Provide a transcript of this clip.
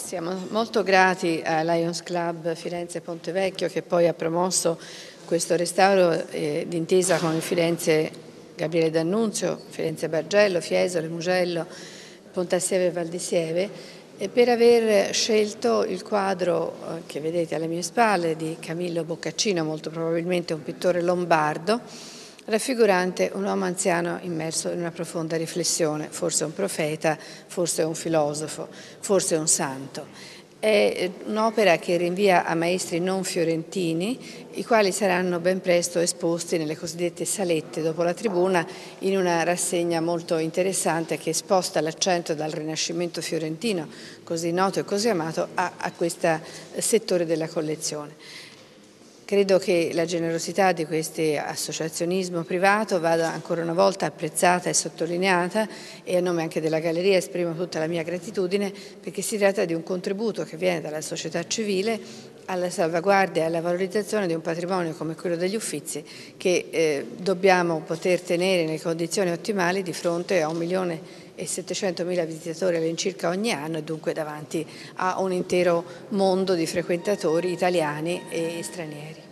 Siamo molto grati a Lions Club Firenze Pontevecchio che poi ha promosso questo restauro d'intesa con il Firenze Gabriele D'Annunzio, Firenze Bargello, Fiesole, Mugello, Pontassieve e Val di Sieve, per aver scelto il quadro che vedete alle mie spalle di Camillo Boccaccino, molto probabilmente un pittore lombardo, raffigurante un uomo anziano immerso in una profonda riflessione, forse un profeta, forse un filosofo, forse un santo. È un'opera che rinvia a maestri non fiorentini, i quali saranno ben presto esposti nelle cosiddette salette dopo la tribuna in una rassegna molto interessante che sposta l'accento dal Rinascimento fiorentino, così noto e così amato, a questo settore della collezione. Credo che la generosità di questo associazionismo privato vada ancora una volta apprezzata e sottolineata, e a nome anche della Galleria esprimo tutta la mia gratitudine, perché si tratta di un contributo che viene dalla società civile alla salvaguardia e alla valorizzazione di un patrimonio come quello degli Uffizi che dobbiamo poter tenere nelle condizioni ottimali di fronte a 1.700.000 visitatori all'incirca ogni anno e dunque davanti a un intero mondo di frequentatori italiani e stranieri.